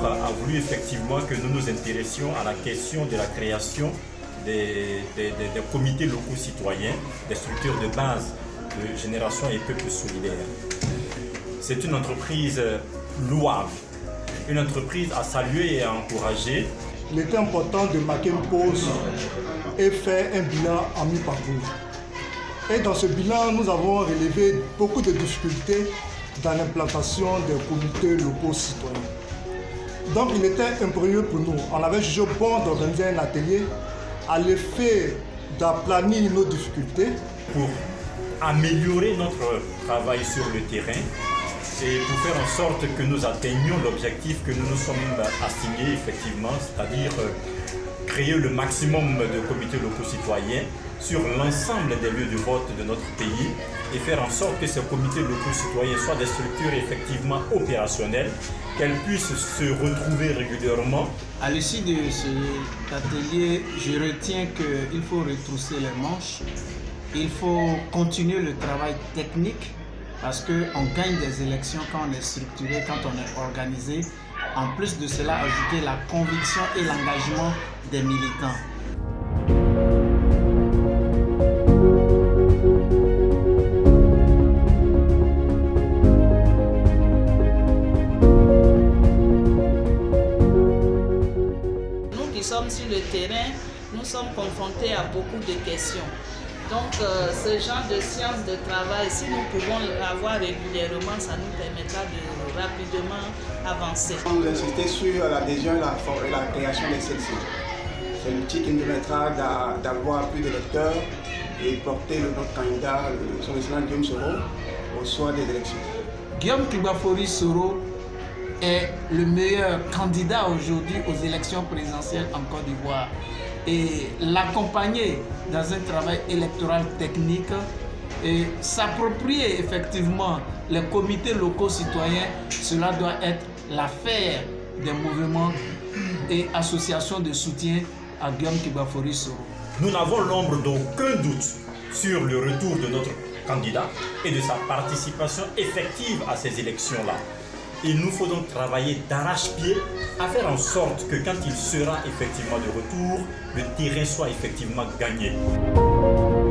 a voulu effectivement que nous nous intéressions à la question de la création des comités locaux citoyens, des structures de base de Génération et Peuple solidaire. C'est une entreprise louable, une entreprise à saluer et à encourager. Il était important de marquer une pause et faire un bilan à mi-parcours. Et dans ce bilan, nous avons relevé beaucoup de difficultés dans l'implantation des comités locaux citoyens. Donc il était impérieux pour nous. On avait jugé bon d'organiser un atelier à l'effet d'aplanir nos difficultés. Pour améliorer notre travail sur le terrain et pour faire en sorte que nous atteignions l'objectif que nous nous sommes assignés effectivement, c'est-à-dire créer le maximum de comités locaux citoyens sur l'ensemble des lieux de vote de notre pays et faire en sorte que ces comités locaux citoyens soient des structures effectivement opérationnelles, qu'elles puissent se retrouver régulièrement. À l'issue de cet atelier, je retiens qu'il faut retrousser les manches, il faut continuer le travail technique parce qu'on gagne des élections quand on est structuré, quand on est organisé. En plus de cela, ajouter la conviction et l'engagement des militants. Nous qui sommes sur le terrain, nous sommes confrontés à beaucoup de questions. Donc ce genre de séance de travail, si nous pouvons l'avoir régulièrement, ça nous permettra de rapidement avancer. On nous insiste sur l'adhésion et la création des sections. C'est l'outil qui nous permettra d'avoir plus d'électeurs et porter notre candidat, son excellence Guillaume Soro, au soir des élections. Guillaume Kibafori Soro est le meilleur candidat aujourd'hui aux élections présidentielles en Côte d'Ivoire. Et l'accompagner dans un travail électoral technique et s'approprier effectivement les comités locaux citoyens, cela doit être l'affaire des mouvements et associations de soutien à Guillaume Kibafori Soro. Nous n'avons l'ombre d'aucun doute sur le retour de notre candidat et de sa participation effective à ces élections-là. Il nous faut donc travailler d'arrache-pied à faire en sorte que quand il sera effectivement de retour, le terrain soit effectivement gagné.